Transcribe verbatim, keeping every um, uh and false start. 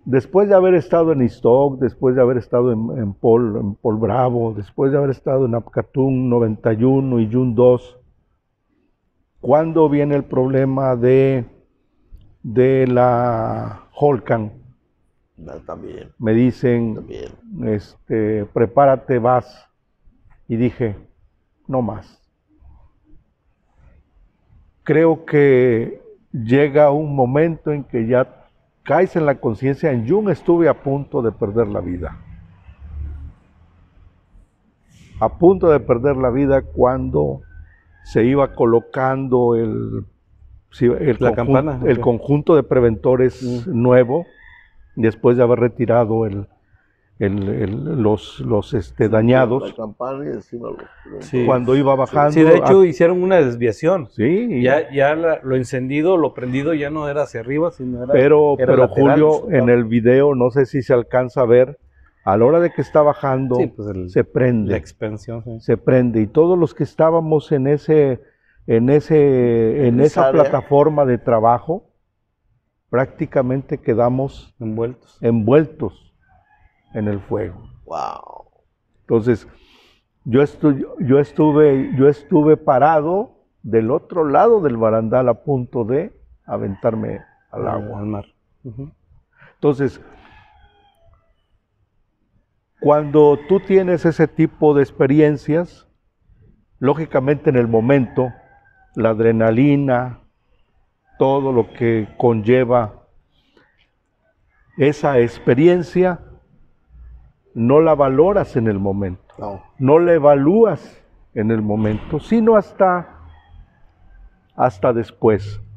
después de haber estado en Iztoc, después de haber estado en, en, Pol, en Pol Bravo, después de haber estado en Apcatún noventa y uno y Yun dos, ¿cuándo viene el problema de, de la Holcan? También. Me dicen, También. Este, prepárate, vas. Y dije, no más. Creo que llega un momento en que ya caes en la conciencia. En Yun estuve a punto de perder la vida. A punto de perder la vida cuando se iba colocando el, el, la conjunto, campana, el conjunto de preventores mm. nuevo, después de haber retirado el, el, el, los, los este, dañados. La campana y encima los, sí. Cuando iba bajando. Sí, de hecho a, hicieron una desviación. Sí. Ya, ya la, lo encendido, lo prendido ya no era hacia arriba, sino era. Pero, era pero lateral, Julio, en el video, no sé si se alcanza a ver, a la hora de que está bajando, sí, pues el, se prende. La expansión. Sí. Se prende. Y todos los que estábamos en ese, en ese, en esa área, plataforma de trabajo, prácticamente quedamos envueltos. envueltos en el fuego. Wow. Entonces, yo, estu yo, estuve, yo estuve parado del otro lado del barandal a punto de aventarme al agua. Al mar. Uh-huh. Entonces, cuando tú tienes ese tipo de experiencias, lógicamente en el momento, la adrenalina, todo lo que conlleva esa experiencia, no la valoras en el momento, no, no la evalúas en el momento, sino hasta, hasta después.